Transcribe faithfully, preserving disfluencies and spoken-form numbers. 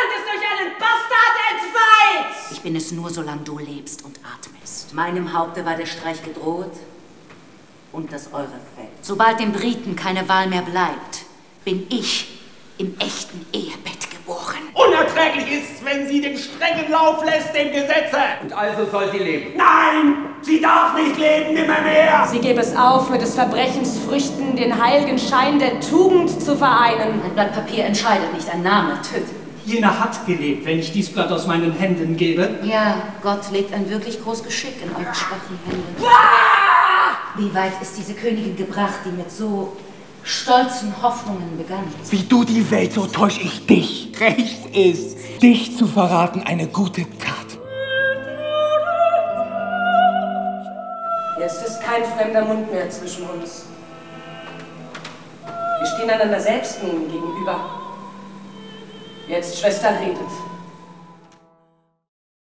ist durch einen Bastard entweiht! Ich bin es nur, solange du lebst und atmest. Meinem Haupte war der Streich gedroht und das eure fällt. Sobald den Briten keine Wahl mehr bleibt, bin ich im echten Ehebett geboren. Unerträglich ist's, wenn sie den strengen Lauf lässt, dem Gesetze. Und also soll sie leben. Nein, sie darf nicht leben, nimmermehr. Sie gäbe es auf, mit des Verbrechens Früchten den heiligen Schein der Tugend zu vereinen. Ein Blatt Papier entscheidet nicht, ein Name tötet. Jener hat gelebt, wenn ich dies Blatt aus meinen Händen gebe. Ja, Gott legt ein wirklich groß Geschick in eure schwachen Hände. Wie weit ist diese Königin gebracht, die mit so stolzen Hoffnungen begann? Wie du die Welt, so täusch ich dich. Recht ist, dich zu verraten, eine gute Tat. Jetzt ist kein fremder Mund mehr zwischen uns. Wir stehen einander selbst nun gegenüber. Jetzt, Schwester, redet.